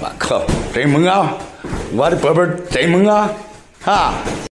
我靠，真猛啊！我的宝贝真猛啊！哈。